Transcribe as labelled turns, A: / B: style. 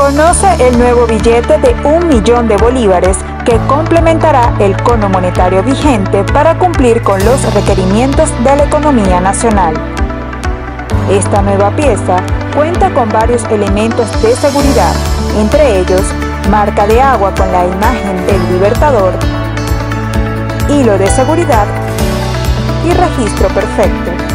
A: Conoce el nuevo billete de 1.000.000 de bolívares que complementará el cono monetario vigente para cumplir con los requerimientos de la economía nacional. Esta nueva pieza cuenta con varios elementos de seguridad, entre ellos marca de agua con la imagen del Libertador, hilo de seguridad y registro perfecto.